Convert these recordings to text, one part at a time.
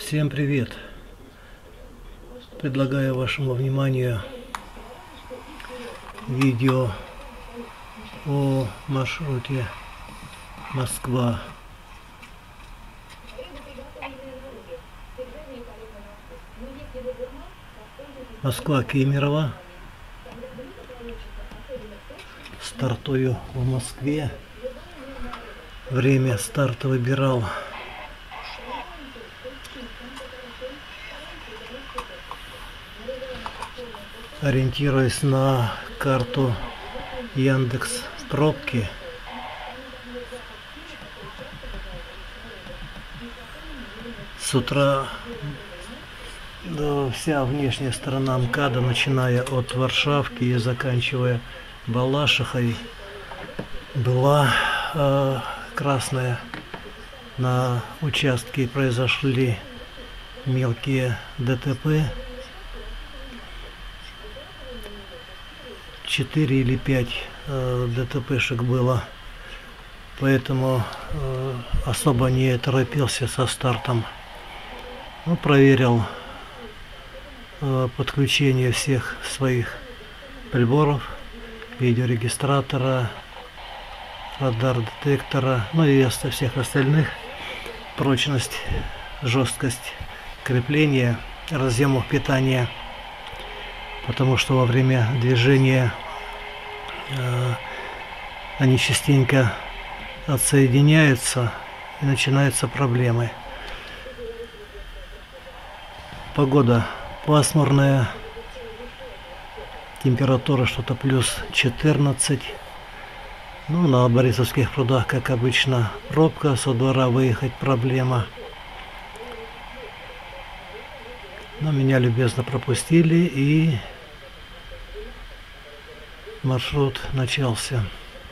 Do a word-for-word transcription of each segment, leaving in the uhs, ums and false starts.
Всем привет! Предлагаю вашему вниманию видео о маршруте Москва. Москва-Кемерово. Стартую в Москве. Время старта выбирал ориентируясь на карту Яндекс Пробки. С утра да, вся внешняя сторона МКАДа, начиная от Варшавки и заканчивая Балашихой, была э, красная. На участке произошли мелкие ДТП. четыре или пять э, ДТПшек было, поэтому э, особо не торопился со стартом. Ну, проверил э, подключение всех своих приборов, видеорегистратора, радар-детектора, ну и всех остальных, прочность, жесткость крепления, разъемов питания, потому что во время движения э, они частенько отсоединяются и начинаются проблемы. Погода пасмурная, температура что-то плюс четырнадцать. Ну, на Борисовских прудах, как обычно, пробка, со двора выехать проблема. Но меня любезно пропустили, и маршрут начался.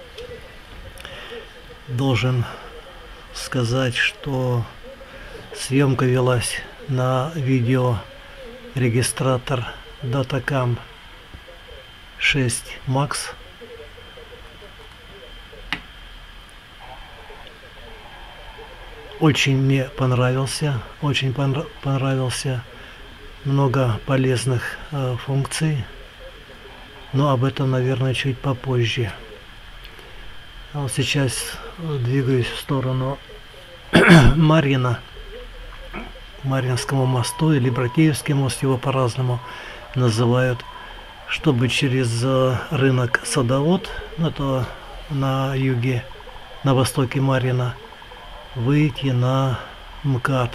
Должен сказать, что съемка велась на видеорегистратор Datacam шесть макс. Очень мне понравился, очень понравился. Много полезных э, функций, но об этом, наверное, чуть попозже. А вот сейчас двигаюсь в сторону Марьина, Марьинскому мосту, или Братеевский мост, его по-разному называют, чтобы через э, рынок Садовод, это на юге, на востоке Марьина, выйти на МКАД.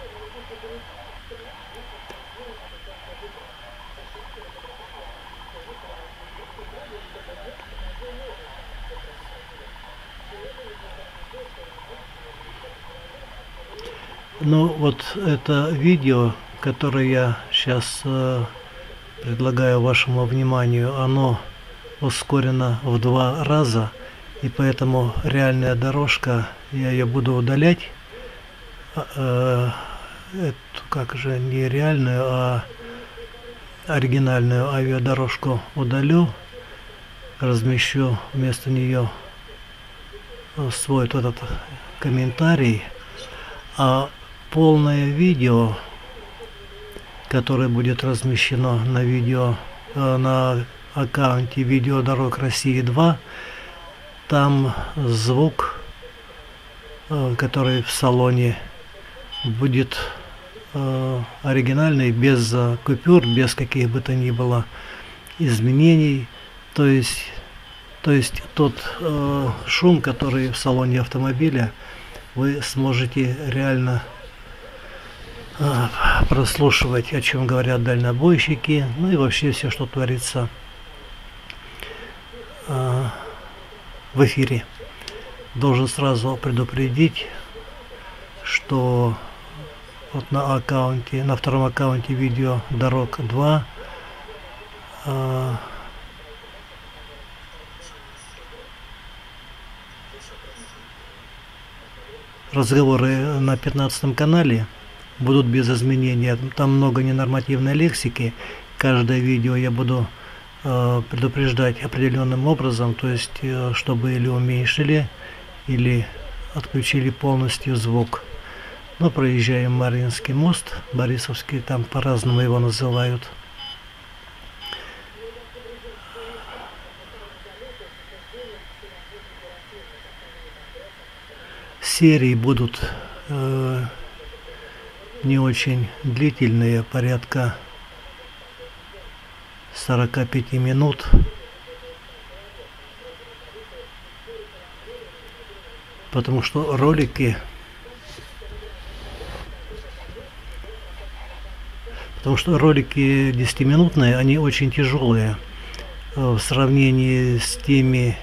Ну вот это видео, которое я сейчас э, предлагаю вашему вниманию, оно ускорено в два раза, и поэтому реальная дорожка, я ее буду удалять, э, эту, как же, не реальную, а оригинальную авиадорожку удалю, размещу вместо нее свой вот этот комментарий, а полное видео, которое будет размещено на видео на аккаунте Видеодорог России два, там звук, который в салоне, будет оригинальный, без купюр, без каких бы то ни было изменений. То есть, то есть тот э, шум, который в салоне автомобиля, вы сможете реально э, прослушивать, о чем говорят дальнобойщики, ну и вообще все, что творится э, в эфире. Должен сразу предупредить, что вот на аккаунте, на втором аккаунте Видеодорог два э, разговоры на пятнадцатом канале будут без изменения. Там много ненормативной лексики. Каждое видео я буду э, предупреждать определенным образом, то есть э, чтобы или уменьшили, или отключили полностью звук. Но проезжаем Марьинский мост, Борисовский, там по-разному его называют. Серии будут э, не очень длительные, порядка сорока пяти минут. Потому что ролики, потому что ролики десятиминутные, они очень тяжелые в сравнении с теми,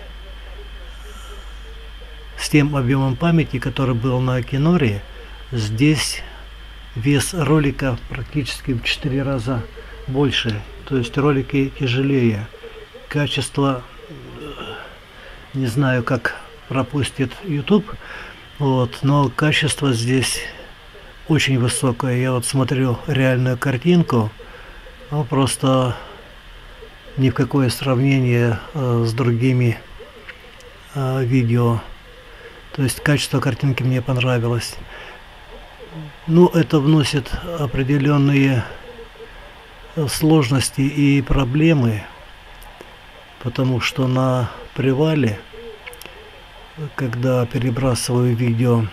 с тем объемом памяти, который был на Киноре. Здесь вес ролика практически в четыре раза больше, то есть ролики тяжелее. Качество, не знаю, как пропустит YouTube, вот, но качество здесь очень высокое. Я вот смотрю реальную картинку, ну, просто ни в какое сравнение э, с другими э, видео. То есть качество картинки мне понравилось. Ну, это вносит определенные сложности и проблемы, потому что на привале, когда перебрасываю видео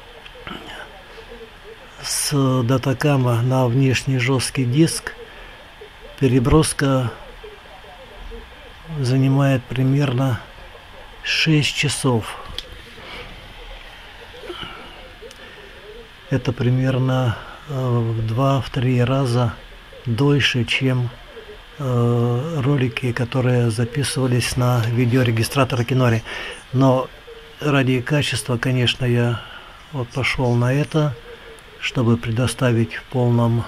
с датакама на внешний жесткий диск, переброска занимает примерно шесть часов. Это примерно в два-три раза дольше, чем э, ролики, которые записывались на видеорегистратор Кинори. Но ради качества, конечно, я вот пошел на это, чтобы предоставить в полном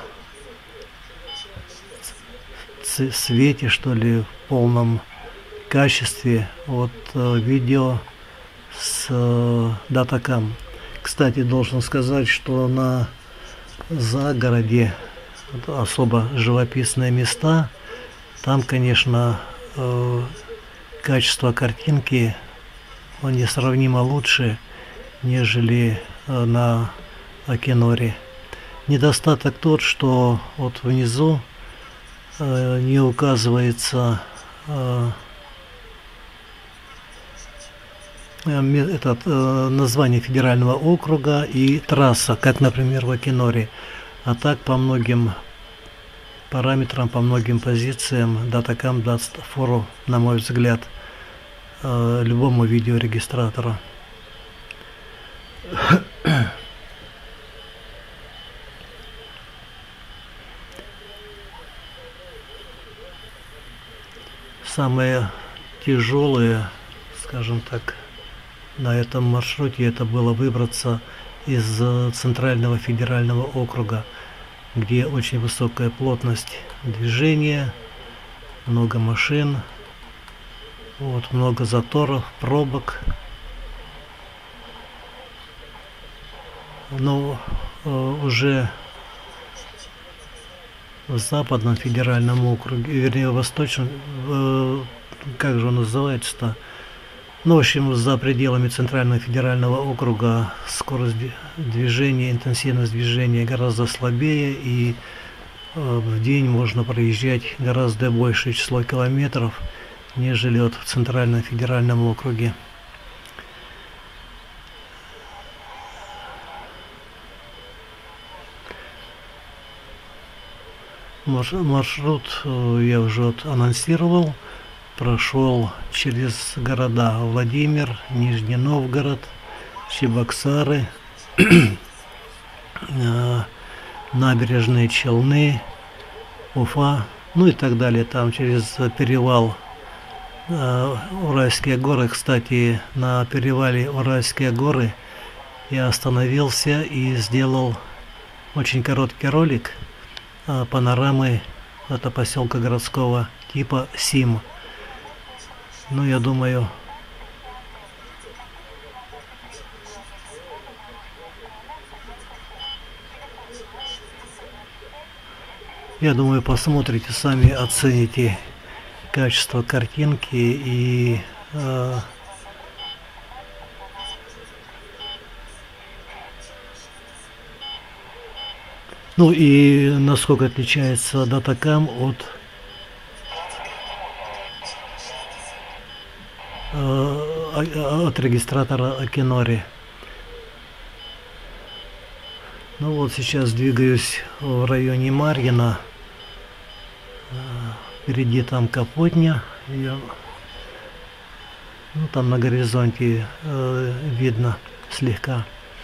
свете, что ли, в полном качестве вот видео с э, датакам. Кстати, должен сказать, что на загороде особо живописные места, там, конечно, э, качество картинки несравнимо лучше, нежели э, на Киноре. Недостаток тот, что вот внизу э, не указывается э, этот, э, название федерального округа и трасса, как, например, в Киноре. А так по многим параметрам, по многим позициям датакам даст фору, на мой взгляд, э, любому видеорегистратору. Самые тяжелые, скажем так, на этом маршруте это было выбраться из центрального федерального округа, где очень высокая плотность движения, много машин, вот, много заторов, пробок. Но э, уже в западном федеральном округе, вернее, в восточном, э, как же он называется-то, ну, в общем, за пределами Центрального федерального округа скорость движения, интенсивность движения гораздо слабее, и э, в день можно проезжать гораздо большее число километров, нежели вот в Центральном федеральном округе. Маршрут э, я уже вот анонсировал. Прошел через города Владимир, Нижний Новгород, Чебоксары, набережные Челны, Уфа, ну и так далее. Там через перевал Уральские горы. Кстати, на перевале Уральские горы я остановился и сделал очень короткий ролик панорамы это поселка городского типа Сим. Ну, я думаю, я думаю, посмотрите сами, оцените качество картинки и э, Ну и насколько отличается датакам от от регистратора Akinori. Ну вот сейчас двигаюсь в районе Марьино. Впереди там Капотня. Ее, ну, там на горизонте э, видно слегка.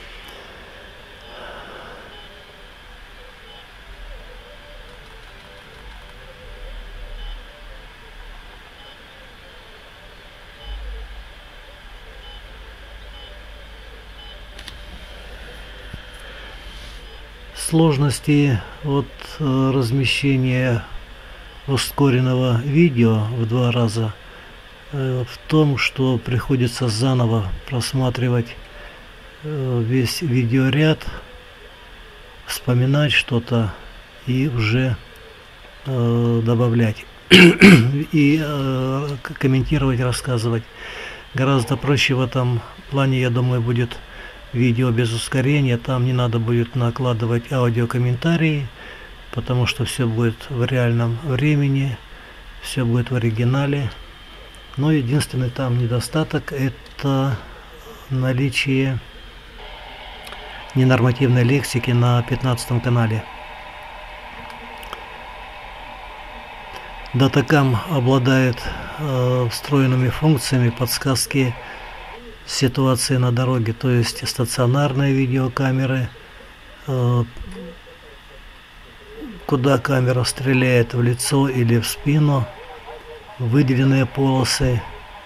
Сложности от э, размещения ускоренного видео в два раза э, в том, что приходится заново просматривать э, весь видеоряд, вспоминать что-то и уже э, добавлять и э, комментировать, рассказывать. Гораздо проще в этом плане, я думаю, будет видео без ускорения. Там не надо будет накладывать аудиокомментарии, потому что все будет в реальном времени, все будет в оригинале. Но единственный там недостаток — это наличие ненормативной лексики на пятнадцатом канале. Датакам обладает э, встроенными функциями подсказки ситуации на дороге, то есть стационарные видеокамеры, э, куда камера стреляет, в лицо или в спину, выделенные полосы,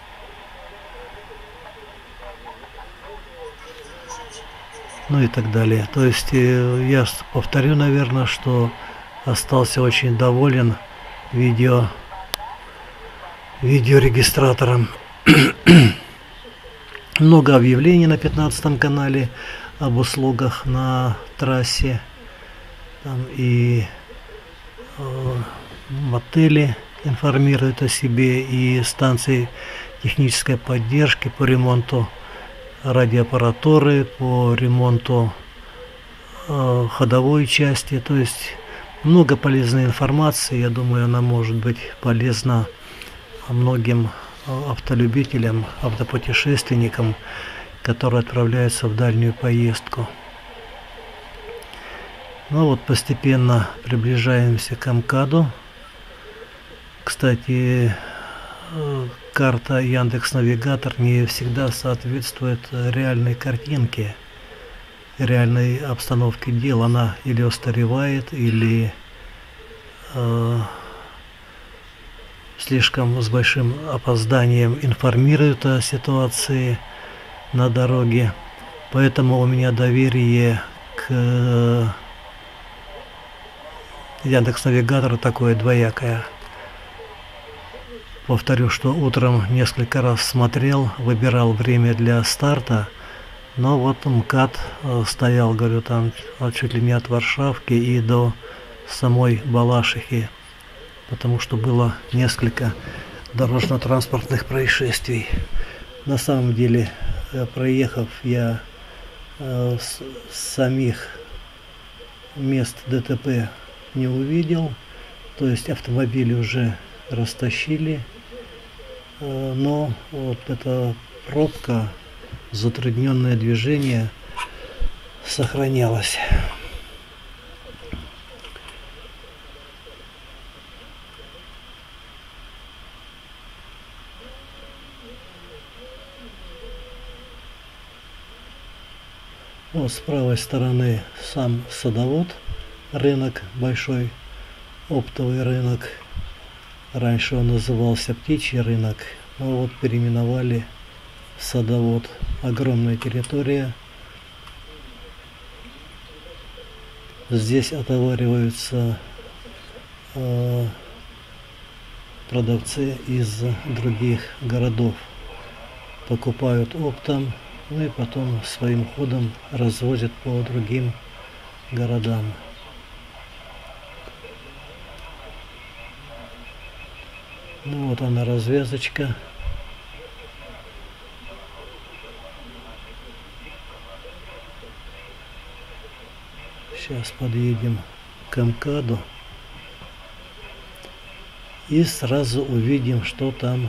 ну и так далее. То есть э, я повторю, наверное, что остался очень доволен видео видеорегистратором. Много объявлений на пятнадцатом канале об услугах на трассе. Там и э, мотели информируют о себе, и станции технической поддержки по ремонту радиоаппаратуры, по ремонту э, ходовой части. То есть много полезной информации. Я думаю, она может быть полезна многим автолюбителям, автопутешественникам, которые отправляются в дальнюю поездку. Ну вот постепенно приближаемся к МКАДу. Кстати, карта Яндекс.Навигатор не всегда соответствует реальной картинке, реальной обстановке дел. Она или устаревает, или э, слишком с большим опозданием информирует о ситуации на дороге. Поэтому у меня доверие к Яндекс.Навигатору такое двоякое. Повторю, что утром несколько раз смотрел, выбирал время для старта, но вот МКАД стоял, говорю, там чуть ли не от Варшавки и до самой Балашихи, потому что было несколько дорожно-транспортных происшествий. На самом деле, проехав, я э, с, самих мест ДТП не увидел, то есть автомобили уже растащили, э, но вот эта пробка, затрудненное движение сохранялось. Вот с правой стороны сам Садовод, рынок большой, оптовый рынок. Раньше он назывался Птичий рынок, но вот переименовали в Садовод. Огромная территория. Здесь отовариваются э, продавцы из других городов. Покупают оптом, ну и потом своим ходом развозят по другим городам. Ну вот она, развязочка. Сейчас подъедем к МКАДу и сразу увидим, что там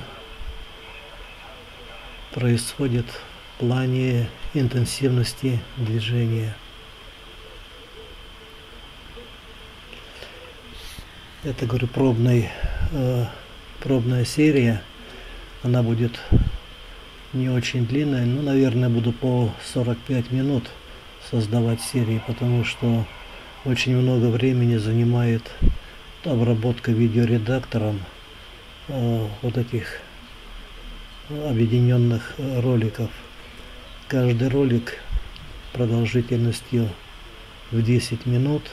происходит в плане интенсивности движения. Это, говорю, пробный, э, пробная серия. Она будет не очень длинная, ну, наверное, буду по сорок пять минут создавать серии, потому что очень много времени занимает обработка видеоредактором э, вот этих объединенных роликов. Каждый ролик продолжительностью в десять минут.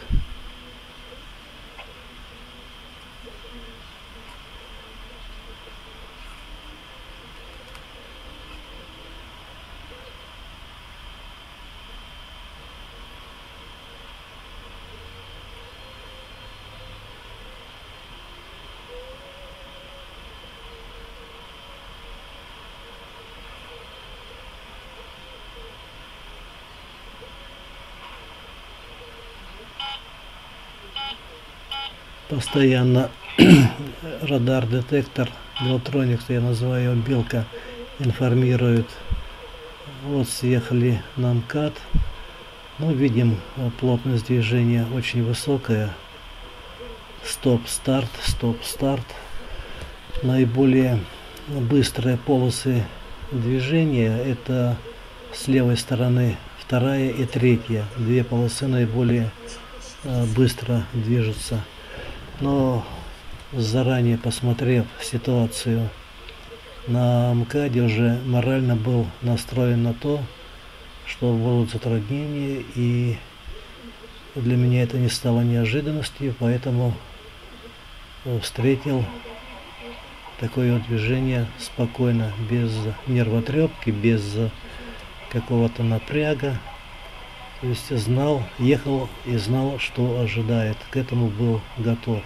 Постоянно радар-детектор Белтроникс, я называю его Белка, информирует. Вот съехали на МКАД. Ну, видим, плотность движения очень высокая. Стоп-старт, стоп-старт. Наиболее быстрые полосы движения — это с левой стороны вторая и третья. Две полосы наиболее э, быстро движутся. Но заранее посмотрев ситуацию на МКАДе, уже морально был настроен на то, что будут затруднения, и для меня это не стало неожиданностью, поэтому встретил такое вот движение спокойно, без нервотрепки, без какого-то напряга. То есть знал, ехал и знал, что ожидает. К этому был готов.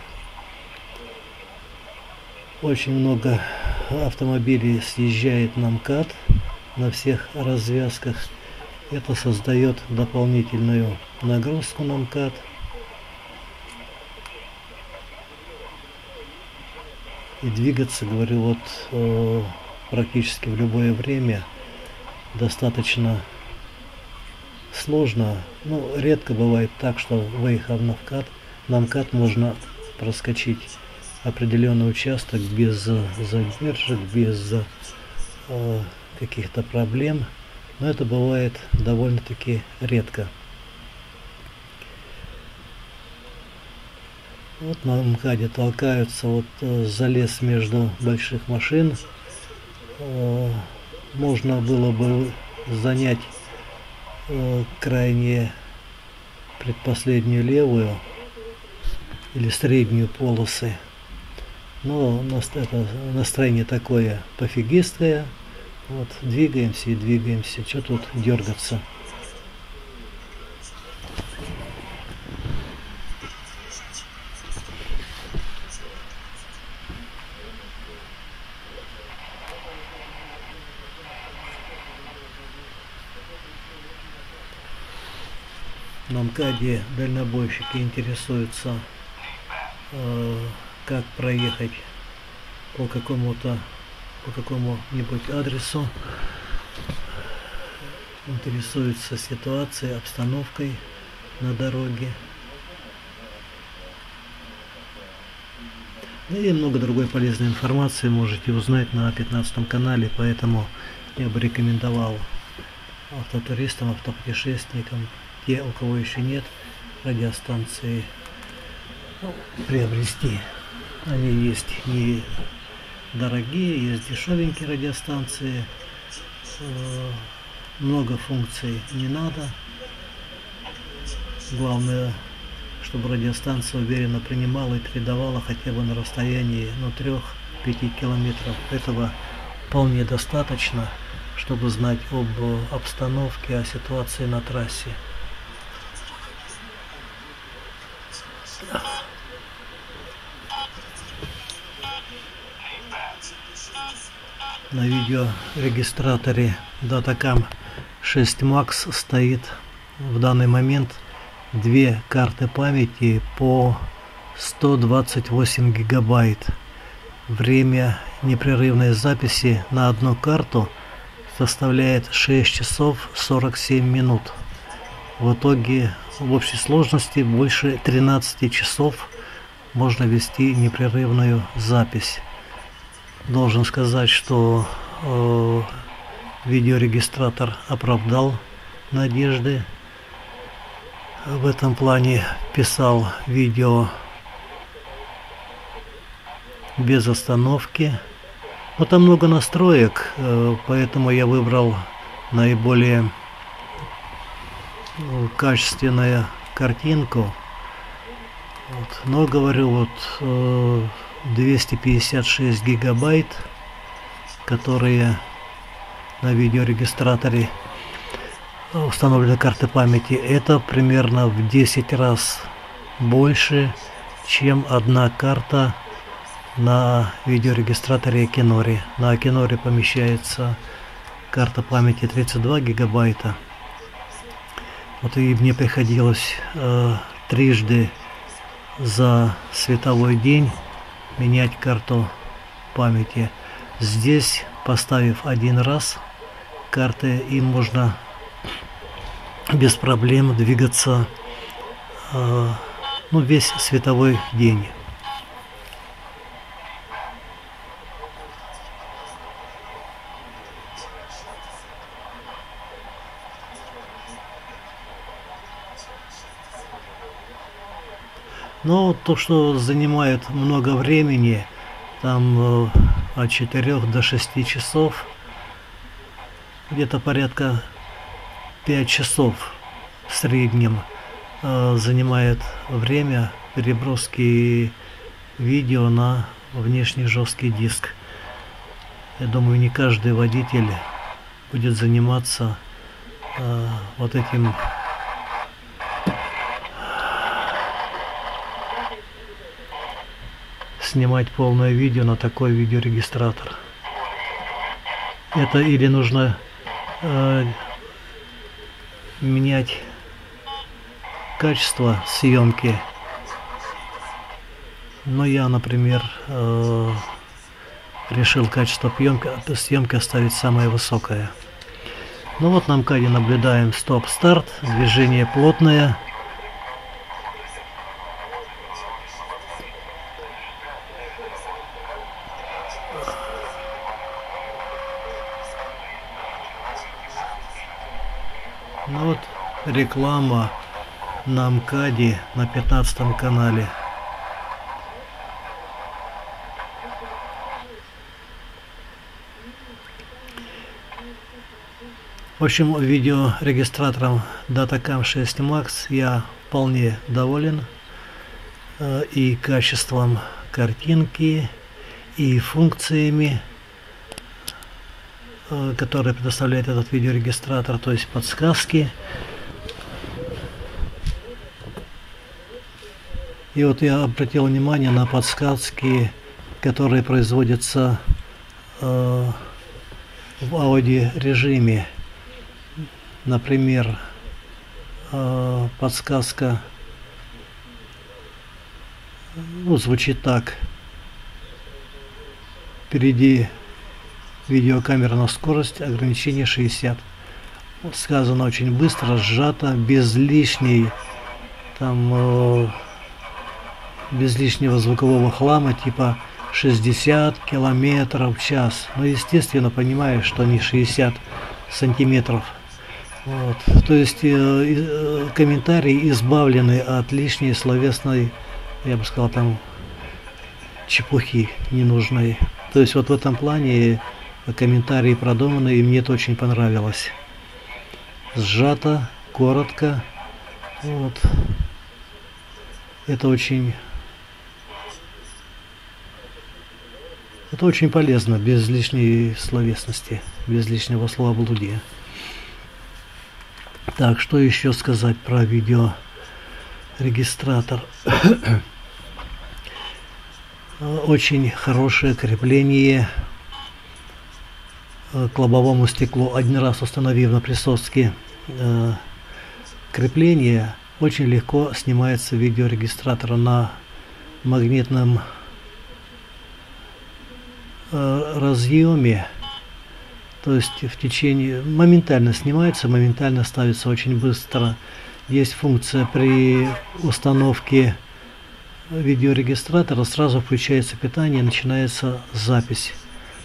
Очень много автомобилей съезжает на МКАД на всех развязках. Это создает дополнительную нагрузку на МКАД. И двигаться, говорю, вот э, практически в любое время достаточно сложно. Ну, редко бывает так, что, выехав на МКАД, на МКАД можно проскочить определенный участок без задержек, без э, каких-то проблем. Но это бывает довольно-таки редко. Вот на МКАДе толкаются, вот э, залез между больших машин. Э, можно было бы занять крайне предпоследнюю левую или среднюю полосы, но это настроение такое пофигистое. Вот двигаемся и двигаемся, что тут дергаться. На МКАДе дальнобойщики интересуются, э, как проехать по какому-то по какому-нибудь адресу, интересуются ситуацией, обстановкой на дороге. И много другой полезной информации можете узнать на пятнадцатом канале, поэтому я бы рекомендовал автотуристам, автопутешественникам, те, у кого еще нет радиостанции, ну, приобрести. Они есть не дорогие, есть дешевенькие радиостанции, много функций не надо. Главное, чтобы радиостанция уверенно принимала и передавала хотя бы на расстоянии, ну, трёх-пяти километров. Этого вполне достаточно, чтобы знать об обстановке, о ситуации на трассе. На видеорегистраторе Datacam шесть макс стоит в данный момент две карты памяти по сто двадцать восемь гигабайт. Время непрерывной записи на одну карту составляет шесть часов сорок семь минут. В итоге в общей сложности больше тринадцати часов можно вести непрерывную запись. Должен сказать, что э, видеорегистратор оправдал надежды. В этом плане писал видео без остановки. Но там много настроек, э, поэтому я выбрал наиболее э, качественную картинку. Вот. Но говорю, вот э, двести пятьдесят шесть гигабайт, которые на видеорегистраторе установлены карты памяти, это примерно в десять раз больше, чем одна карта на видеорегистраторе Акинори. На Акинори помещается карта памяти тридцать два гигабайта. Вот и мне приходилось э, трижды за световой день менять карту памяти. Здесь, поставив один раз карты, им можно без проблем двигаться э, ну, весь световой день. Но то, что занимает много времени, там э, от четырёх до шести часов, где-то порядка пять часов в среднем э, занимает время переброски видео на внешний жесткий диск. Я думаю, не каждый водитель будет заниматься э, вот этим снимать полное видео на такой видеорегистратор. Это или нужно э, менять качество съемки. Но я, например, э, решил качество съемки, съемки оставить самое высокое. Ну вот на МКАДе наблюдаем стоп-старт, движение плотное. Ну вот реклама на МКАДе на пятнадцатом канале. В общем, видеорегистратором Datacam шесть макс я вполне доволен. И качеством картинки, и функциями, которые предоставляет этот видеорегистратор, то есть подсказки. И вот я обратил внимание на подсказки, которые производятся э, в аудиорежиме. Например, э, подсказка ну, звучит так: впереди видеокамера на скорость, ограничение шестьдесят. Сказано очень быстро, сжато, без лишней там э, без лишнего звукового хлама, типа шестьдесят километров в час. Но естественно понимаешь, что не шестьдесят сантиметров. Вот. То есть э, э, комментарии избавлены от лишней словесной, я бы сказал, там чепухи ненужной. То есть вот в этом плане комментарии продуманы, и мне это очень понравилось. Сжато, коротко. Вот. Это очень это очень полезно, без лишней словесности, без лишнего словоблудия. Так, что еще сказать про видеорегистратор? Очень хорошее крепление к лобовому стеклу. Один раз установив на присоске э, крепление, очень легко снимается видеорегистратор на магнитном э, разъеме. То есть в течение моментально снимается, моментально ставится очень быстро. Есть функция при установке видеорегистратора, сразу включается питание, начинается запись.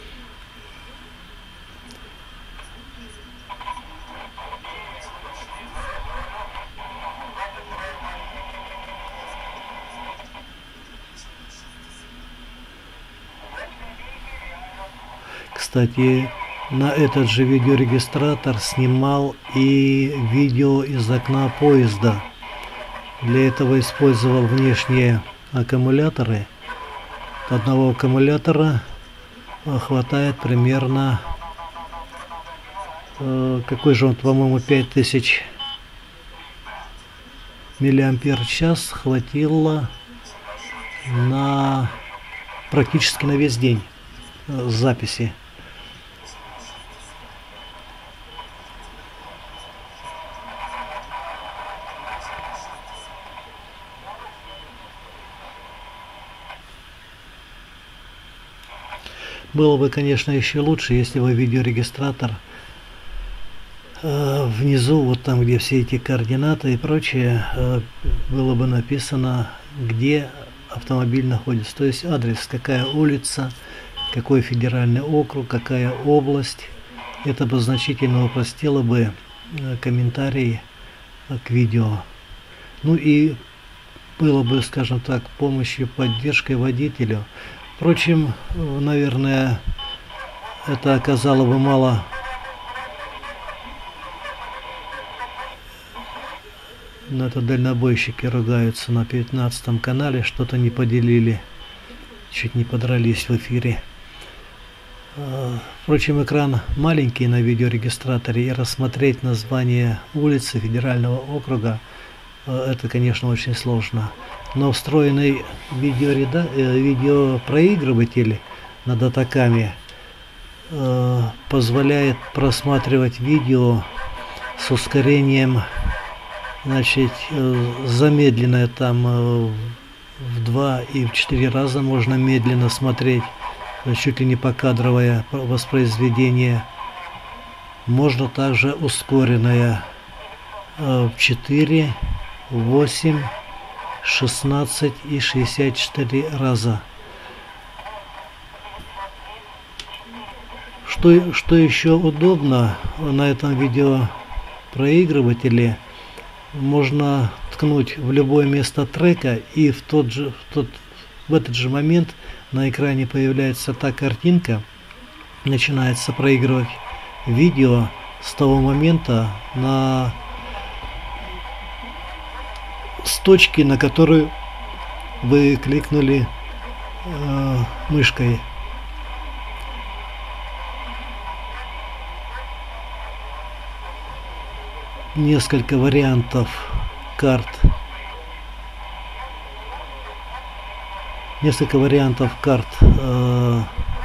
Кстати, на этот же видеорегистратор снимал и видео из окна поезда. Для этого использовал внешние аккумуляторы. Одного аккумулятора хватает примерно, э, какой же он, по-моему, пять тысяч миллиампер-час хватило на практически на весь день э, записи. Было бы, конечно, еще лучше, если бы видеорегистратор э, внизу, вот там, где все эти координаты и прочее, э, было бы написано, где автомобиль находится. То есть адрес, какая улица, какой федеральный округ, какая область. Это бы значительно упростило бы э, комментарии э, к видео. Ну и было бы, скажем так, помощью, поддержкой водителю. Впрочем, наверное, это оказало бы мало на это дальнобойщики ругаются на пятнадцатом канале, что-то не поделили, чуть не подрались в эфире. Впрочем, экран маленький на видеорегистраторе, и рассмотреть название улицы федерального округа это, конечно, очень сложно. Но встроенный видеореда... видеопроигрыватель на датакаме э, позволяет просматривать видео с ускорением, значит, э, замедленное там э, в два и в четыре раза можно медленно смотреть, чуть ли не покадровое воспроизведение. Можно также ускоренное э, в четыре, восемь, шестнадцать и шестьдесят четыре раза. Что, что еще удобно на этом видеопроигрывателе, можно ткнуть в любое место трека, и в, тот же, в, тот, в этот же момент на экране появляется та картинка, начинается проигрывать видео с того момента, на с точки, на которую вы кликнули э, мышкой. Несколько вариантов карт. Несколько вариантов карт э,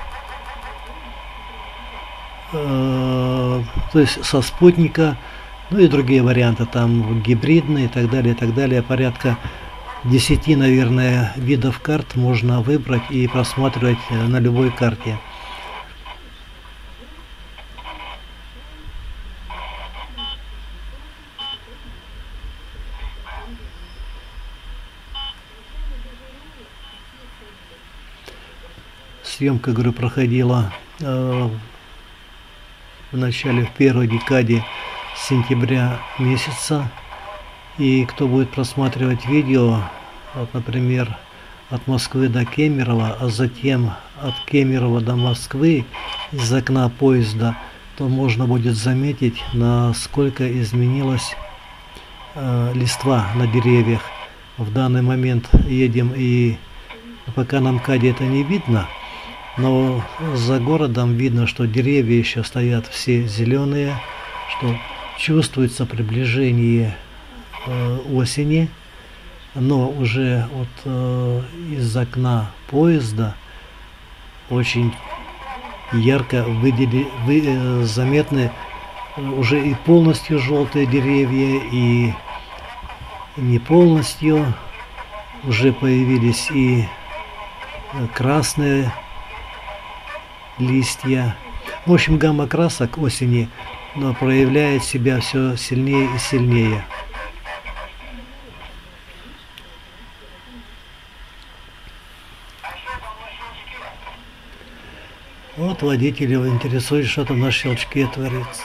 э, то есть со спутника. Ну и другие варианты, там гибридные и так далее, и так далее. Порядка десяти, наверное, видов карт можно выбрать и просматривать на любой карте. Съемка, говорю, проходила э, в начале, в первой декаде сентября месяца. И кто будет просматривать видео, вот, например, от Москвы до Кемерово, а затем от Кемерово до Москвы из окна поезда, то можно будет заметить, насколько изменилась э, листва на деревьях. В данный момент едем, и пока на МКАДе это не видно, но за городом видно, что деревья еще стоят все зеленые, что чувствуется приближение э, осени, но уже вот э, из окна поезда очень ярко выдели, вы, э, заметны уже и полностью желтые деревья, и не полностью. Уже появились и красные листья. В общем, гамма красок осени, но проявляет себя все сильнее и сильнее. Вот водители интересует, что там на щелчке творится.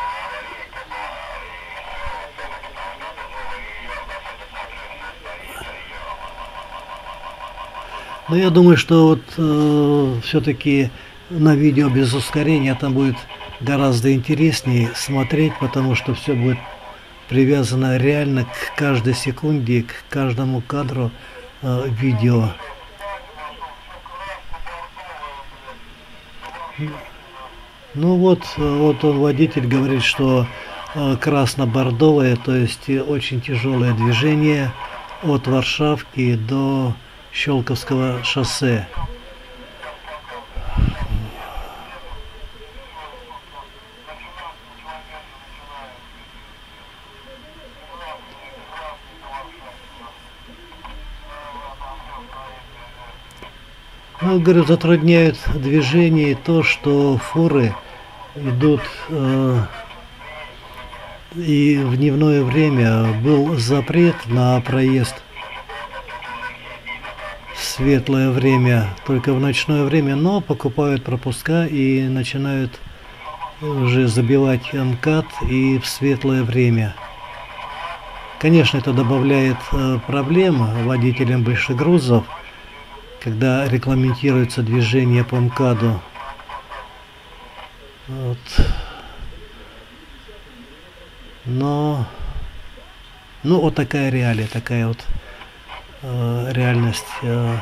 Но я думаю, что вот э, все-таки на видео без ускорения там будет гораздо интереснее смотреть, потому что все будет привязано реально к каждой секунде, к каждому кадру э, видео. Ну вот, вот он, водитель, говорит, что э, красно-бордовое, то есть очень тяжелое движение от Варшавки до Щелковского шоссе. Ну, говорю, затрудняют движение то, что фуры идут э, и в дневное время был запрет на проезд. Светлое время, только в ночное время, но покупают пропуска и начинают уже забивать МКАД и в светлое время. Конечно, это добавляет э, проблем водителям больших грузов, когда регламентируется движение по МКАДу. Вот. Но, ну, вот такая реалия, такая вот э, реальность. Э.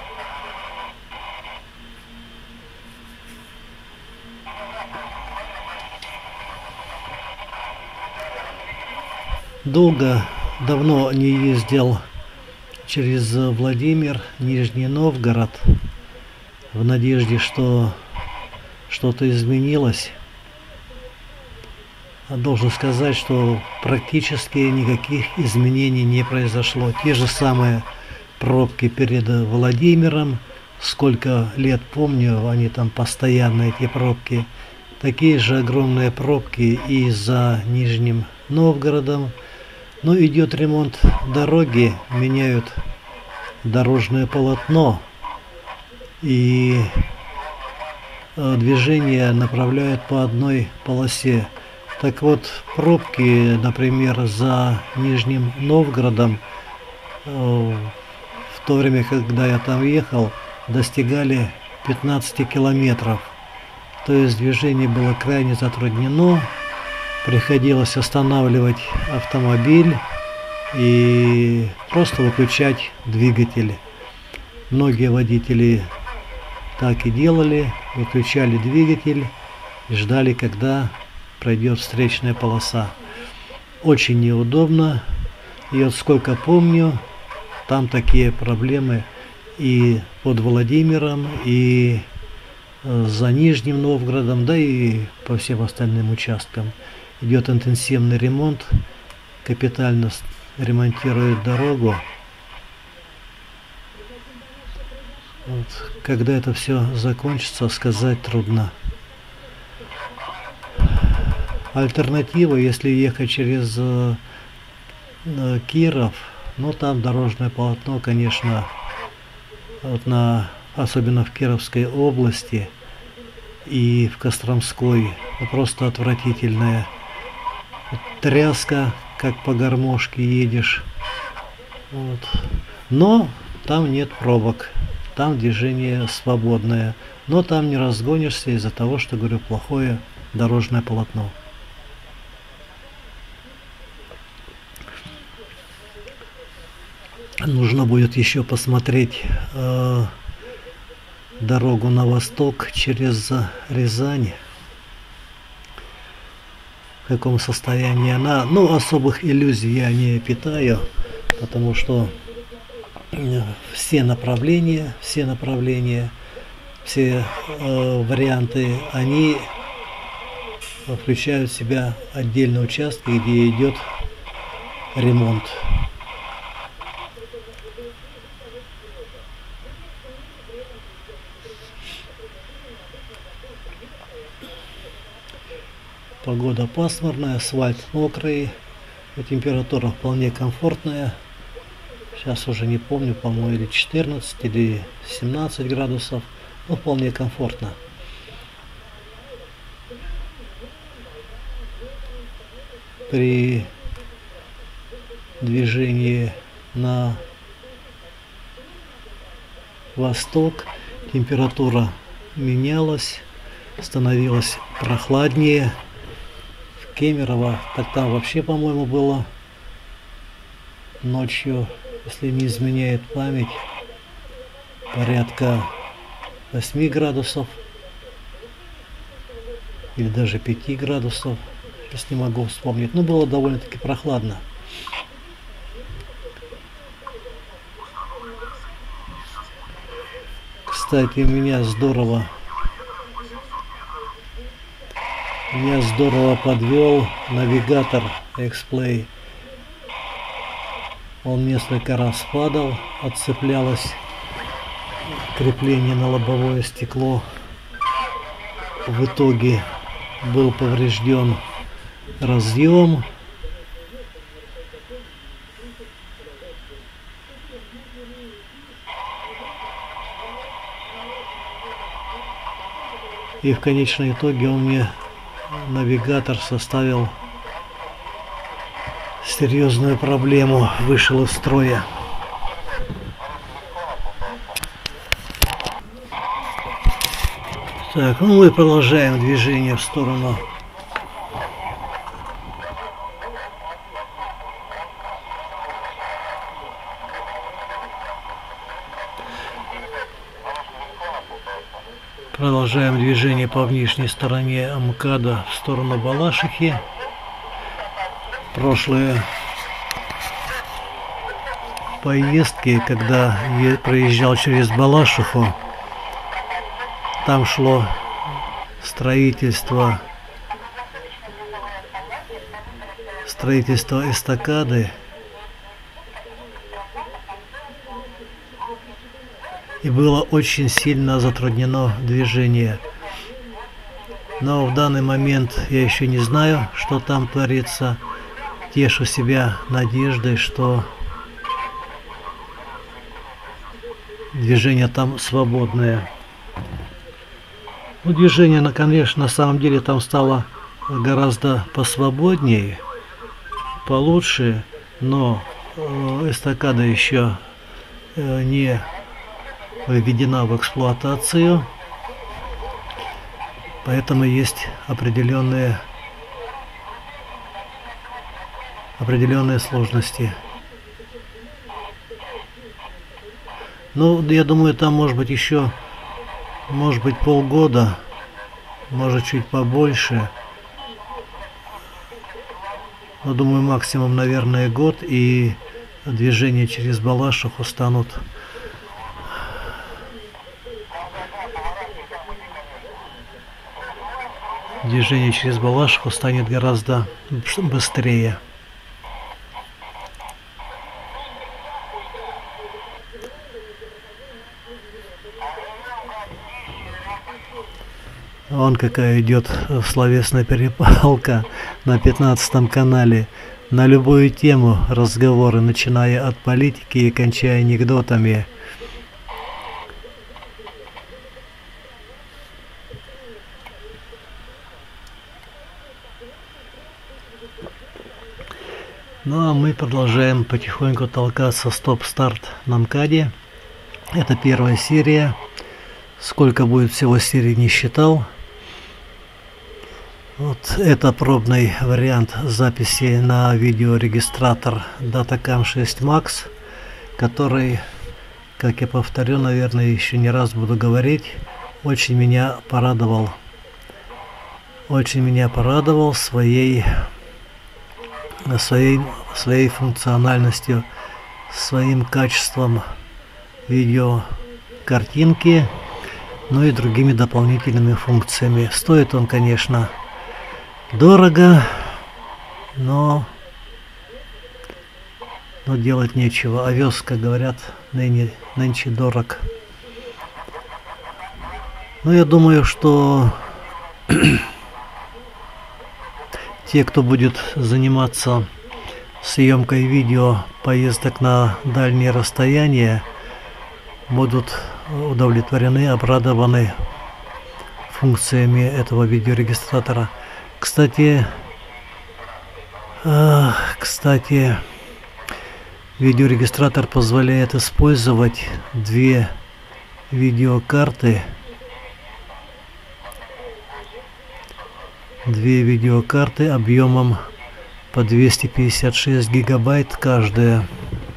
Долго, давно не ездил через Владимир, Нижний Новгород, в надежде, что что-то изменилось. Должен сказать, что практически никаких изменений не произошло. Те же самые пробки перед Владимиром, сколько лет помню, они там постоянно, эти пробки. Такие же огромные пробки и за Нижним Новгородом. Но идет ремонт дороги, меняют дорожное полотно и движение направляют по одной полосе. Так вот, пробки, например, за Нижним Новгородом, в то время, когда я там ехал, достигали пятнадцати километров. То есть движение было крайне затруднено. Приходилось останавливать автомобиль и просто выключать двигатель. Многие водители так и делали, выключали двигатель и ждали, когда пройдет встречная полоса. Очень неудобно. И вот сколько помню, там такие проблемы и под Владимиром, и за Нижним Новгородом, да и по всем остальным участкам. Идет интенсивный ремонт, капитально ремонтируют дорогу. Вот. Когда это все закончится, сказать трудно. Альтернатива, если ехать через э, Киров, ну там дорожное полотно, конечно, вот на, особенно в Кировской области и в Костромской, просто отвратительное. Тряска, как по гармошке едешь. Вот. Но там нет пробок, там движение свободное. Но там не разгонишься из-за того, что, говорю, плохое дорожное полотно. Нужно будет еще посмотреть э, дорогу на восток через Рязань. В каком состоянии она. Ну, особых иллюзий я не питаю, потому что все направления, все направления, все э, варианты, они включают в себя отдельные участки, где идет ремонт. Погода пасмурная, асфальт мокрый, температура вполне комфортная. Сейчас уже не помню, по-моему, или четырнадцать, или семнадцать градусов, но вполне комфортно. При движении на восток температура менялась, становилась прохладнее. В Кемерово, так там вообще, по-моему, было ночью, если не изменяет память, порядка восьми градусов или даже пяти градусов. Сейчас не могу вспомнить, но было довольно-таки прохладно. Кстати, меня здорово меня здорово подвел навигатор X-Play. Он несколько раз падал, отцеплялось крепление на лобовое стекло. В итоге был поврежден разъем. И в конечном итоге он мне, навигатор, составил серьезную проблему, вышел из строя. Так, ну мы продолжаем движение в сторону Продолжаем движение по внешней стороне МКАДа в сторону Балашихи. Прошлые поездки, когда я проезжал через Балашиху, там шло строительство строительство эстакады. И было очень сильно затруднено движение. Но в данный момент я еще не знаю, что там творится. Тешу себя надеждой, что движение там свободное. Ну, движение, конечно, на самом деле там стало гораздо посвободнее, получше, но эстакада еще не введена в эксплуатацию, поэтому есть определенные определенные сложности. Ну, я думаю, там может быть еще, может быть, полгода, может чуть побольше. Но думаю, максимум, наверное, год, и движение через Балашиху станут Движение через Балашиху станет гораздо быстрее. Вон какая идет словесная перепалка на пятнадцатом канале. На любую тему разговоры, начиная от политики и кончая анекдотами. Ну а мы продолжаем потихоньку толкаться стоп-старт на МКАДе. Это первая серия. Сколько будет всего серий, не считал. Вот это пробный вариант записи на видеорегистратор Datacam шесть Max, который, как я повторю, наверное, еще не раз буду говорить, очень меня порадовал. Очень меня порадовал своей своей, своей функциональностью, своим качеством видеокартинки, ну и другими дополнительными функциями. Стоит он, конечно, дорого, но, но делать нечего. Овес, как говорят, ныне, нынче дорог. Но я думаю, что те, кто будет заниматься съемкой видео поездок на дальние расстояния, будут удовлетворены, обрадованы функциями этого видеорегистратора. Кстати, э, кстати, видеорегистратор позволяет использовать две видеокарты, две видеокарты объемом по двести пятьдесят шесть гигабайт каждая.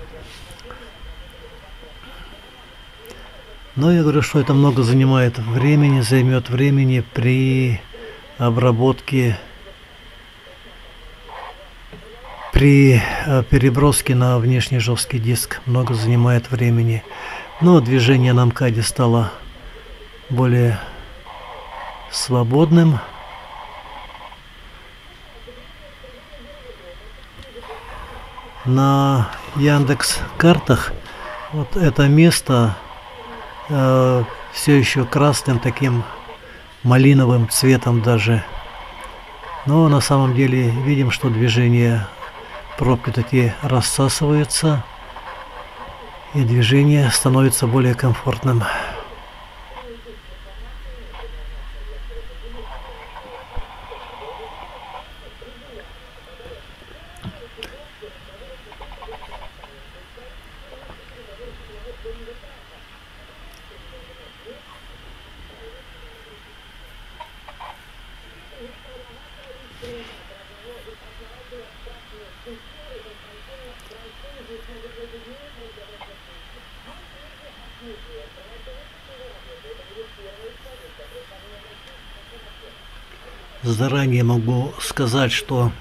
Но я говорю, что это много занимает времени, займет времени при обработке, при переброске на внешний жесткий диск. Много занимает времени. Но движение на МКАДе стало более свободным. На Яндекс.Картах вот это место э, все еще красным, таким малиновым цветом даже. Но на самом деле видим, что движение пробки такие рассасываются, и движение становится более комфортным. Заранее могу сказать, что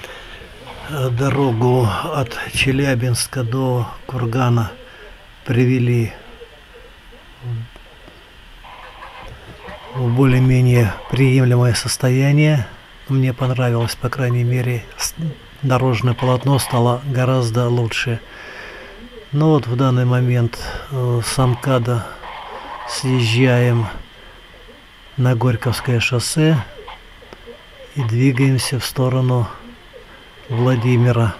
дорогу от Челябинска до Кургана привели в более-менее приемлемое состояние. Мне понравилось, по крайней мере, дорожное полотно стало гораздо лучше. Но вот в данный момент с МКАДа съезжаем на Горьковское шоссе и двигаемся в сторону Владимира.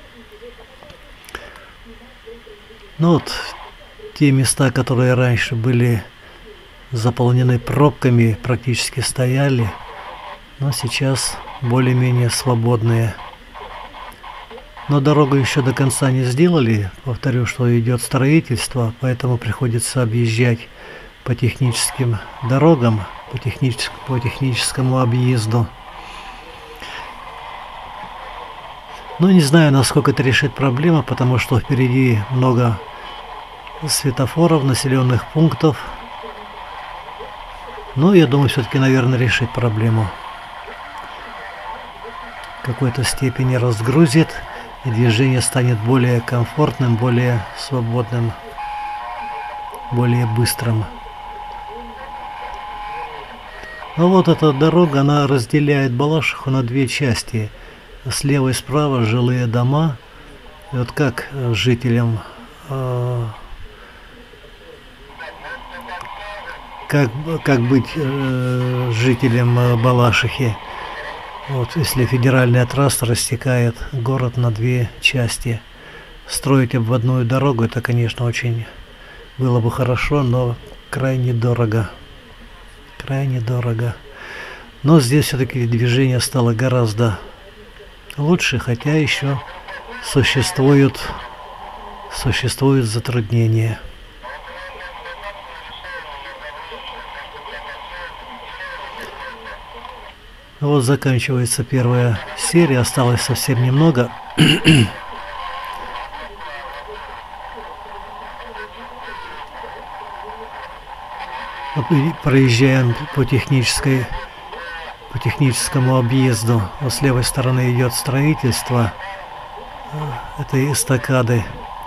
Ну вот те места, которые раньше были заполнены пробками, практически стояли, но сейчас более-менее свободные. Но дорогу еще до конца не сделали. Повторю, что идет строительство, поэтому приходится объезжать по техническим дорогам, по, техническ... по техническому объезду. Но не знаю, насколько это решит проблему, потому что впереди много светофоров, населенных пунктов. Но я думаю, все-таки, наверное, решит проблему. В какой-то степени разгрузит, и движение станет более комфортным, более свободным, более быстрым. Но вот эта дорога, она разделяет Балашиху на две части. Слева и справа жилые дома. И вот как жителям, э, как, как быть э, жителям Балашихи, вот, если федеральная трасса рассекает город на две части. Строить обводную дорогу, это, конечно, очень было бы хорошо, но крайне дорого. Крайне дорого. Но здесь все-таки движение стало гораздо лучше, хотя еще существуют, существуют затруднения. Вот заканчивается первая серия, осталось совсем немного. Проезжаем по технической по техническому объезду. Вот с левой стороны идет строительство этой эстакады.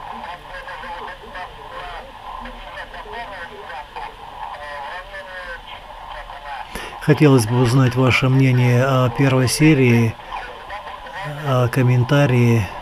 Хотелось бы узнать ваше мнение о первой серии, о комментарии.